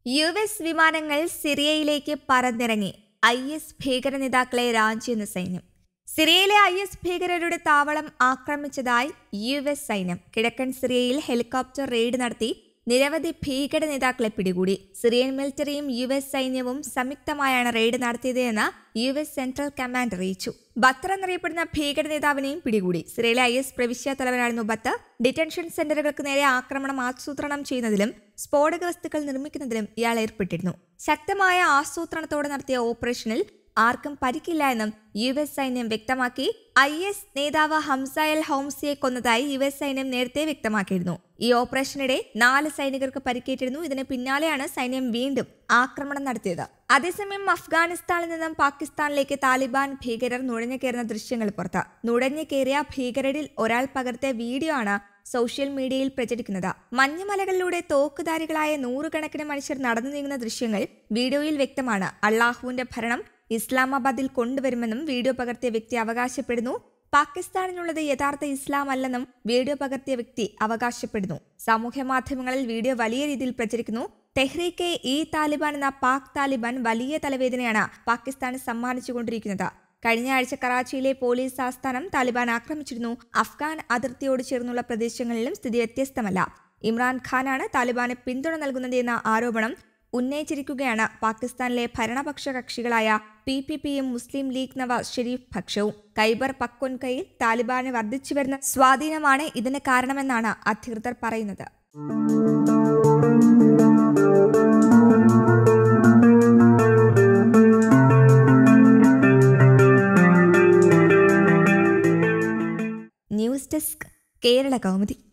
US വിമാനങ്ങൾ സിറിയയിലേക്ക് പറന്നിറങ്ങി. IS ഭീകര നേതാക്കളെ രാജ്യമെന്ന് സൈന്യം. സിറിയയിലെ IS ഭീകരരുടെ താവളം ആക്രമിച്ചതായി US സൈന്യം. കിഴക്കൻ സിറിയയിൽ ഹെലികോപ്റ്റർ റെയ്ഡ് നടത്തി നിരവധി ഭീകര നേതാക്കളെ പിടികൂടി. സിറിയൻ മിലിറ്ററിയും US സൈന്യവും സംയുക്തമായാണ് റെയ്ഡ് നടത്തിയതെന്ന് US സെൻട്രൽ കമാൻഡ് അറിയിച്ചു. ബത്തർ എന്നറിയപ്പെടുന്ന ഭീകര നേതാവിനെയും പിടികൂടി. സിറിയയിലെ IS പ്രവിശ്യ തലവനായിരുന്നു ബത്തർ. ഡിറ്റൻഷൻ സെന്ററുകൾക്ക് നേരെ ആക്രമണം ആസൂത്രണം ചെയ്യുന്നതിലും സ്ഫോടക വസ്തുക്കൾ നിർമ്മിക്കുന്നതിലും ഇയാൾ ഏർപ്പെട്ടിരുന്നു. ശക്തമായ ആസൂത്രണത്തോടെ നടത്തിയ ഓപ്പറേഷനിൽ ആർക്കും പരിക്കില്ല എന്നും US സൈന്യം വ്യക്തമാക്കി. IS നേതാവ് ഹംസ എൽ ഹോംസിയെ കൊന്നതായി US സൈന്യം നേരത്തെ വ്യക്തമാക്കിയിരുന്നു. ഈ ഓപ്പറേഷനിടെ 4 സൈനികർക്ക് പരിക്കേറ്റിരുന്നു. ഇതിന് പിന്നാലെയാണ് സൈന്യം വീണ്ടും ആക്രമണം നടത്തിയത്. അതേസമയം അഫ്ഗാനിസ്ഥാനിൽ നിന്നും പാകിസ്ഥാനിലേക്ക് താലിബാൻ ഭീകരർ നുഴഞ്ഞു കയറുന്ന ദൃശ്യങ്ങൾ പുറത്ത്. നുഴഞ്ഞു കയറിയ ഭീകരരിൽ ഒരാൾ പകർത്തിയ വീഡിയോ ആണ് സോഷ്യൽ മീഡിയയിൽ പ്രചരിക്കുന്നത്. മഞ്ഞുമലകളിലൂടെ തോക്കുധാരികളായ 100 കണക്കിന് മനുഷ്യർ നടന്നു നീങ്ങുന്ന ദൃശ്യങ്ങൾ വീഡിയോയിൽ വ്യക്തമാണ്. അള്ളാഹുവിന്റെ ഭരണം ഇസ്ലാമാബാദിൽ കൊണ്ടുവരുമെന്നും വീഡിയോ പകർത്തിയ വ്യക്തി അവകാശപ്പെടുന്നു. പാകിസ്ഥാനിനുള്ളത് യഥാർത്ഥ ഇസ്ലാം അല്ലെന്നും വീഡിയോ പകർത്തിയ വ്യക്തി അവകാശപ്പെടുന്നു. സാമൂഹ്യ മാധ്യമങ്ങളിൽ വീഡിയോ വലിയ രീതിയിൽ പ്രചരിക്കുന്നു. തെഹ്രീക്കെ ഇ താലിബാൻ എന്ന പാക് താലിബാൻ വലിയ തലവേദനയാണ് പാകിസ്ഥാന് സമ്മാനിച്ചുകൊണ്ടിരിക്കുന്നത്. കഴിഞ്ഞ ആഴ്ച കറാച്ചിയിലെ പോലീസ് ആസ്ഥാനം താലിബാൻ ആക്രമിച്ചിരുന്നു. അഫ്ഗാൻ അതിർത്തിയോട് ചേർന്നുള്ള പ്രദേശങ്ങളിലും സ്ഥിതി വ്യത്യസ്തമല്ല. ഇമ്രാൻഖാനാണ് താലിബാന് പിന്തുണ നൽകുന്നതെന്ന ആരോപണം ഉന്നയിച്ചിരിക്കുകയാണ് പാകിസ്ഥാനിലെ ഭരണപക്ഷ കക്ഷികളായ PPPയും മുസ്ലിം ലീഗ് നവാസ് ഷെരീഫ് പക്ഷവും. ഖൈബർ പക്വൻകയിൽ താലിബാന് വർദ്ധിച്ചുവരുന്ന സ്വാധീനമാണ് ഇതിന് കാരണമെന്നാണ് അധികൃതർ പറയുന്നത്. News desk, Kerala Kaumudi.